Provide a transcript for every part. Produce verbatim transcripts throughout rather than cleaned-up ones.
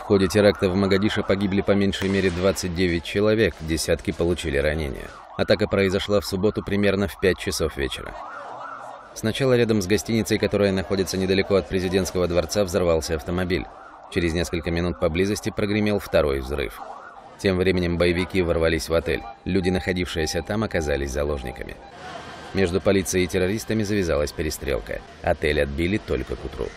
В ходе теракта в Могадишо погибли по меньшей мере двадцать девять человек, десятки получили ранения. Атака произошла в субботу примерно в пять часов вечера. Сначала рядом с гостиницей, которая находится недалеко от президентского дворца, взорвался автомобиль. Через несколько минут поблизости прогремел второй взрыв. Тем временем боевики ворвались в отель. Люди, находившиеся там, оказались заложниками. Между полицией и террористами завязалась перестрелка. Отель отбили только к утру.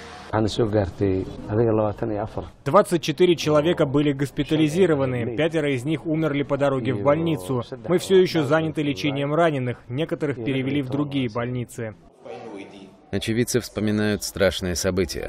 двадцать четыре человека были госпитализированы, пятеро из них умерли по дороге в больницу. Мы все еще заняты лечением раненых, некоторых перевели в другие больницы. Очевидцы вспоминают страшные события.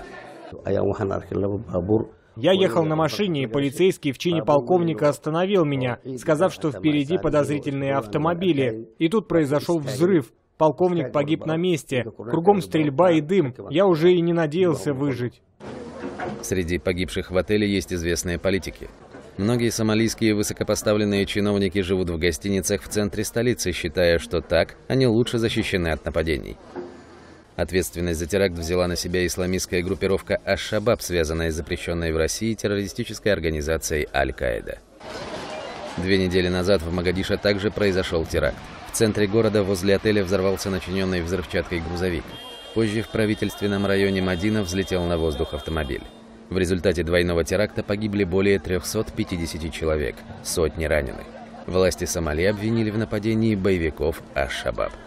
Я ехал на машине, и полицейский в чине полковника остановил меня, сказав, что впереди подозрительные автомобили. И тут произошел взрыв. Полковник погиб на месте. Кругом стрельба и дым. Я уже и не надеялся выжить. Среди погибших в отеле есть известные политики. Многие сомалийские высокопоставленные чиновники живут в гостиницах в центре столицы, считая, что так они лучше защищены от нападений. Ответственность за теракт взяла на себя исламистская группировка Аш-Шабаб, связанная с запрещенной в России террористической организацией Аль-Каида. Две недели назад в Могадишо также произошел теракт. В центре города возле отеля взорвался начиненный взрывчаткой грузовик. Позже в правительственном районе Мадина взлетел на воздух автомобиль. В результате двойного теракта погибли более трёхсот пятидесяти человек, сотни ранены. Власти Сомали обвинили в нападении боевиков Аш-Шабаб.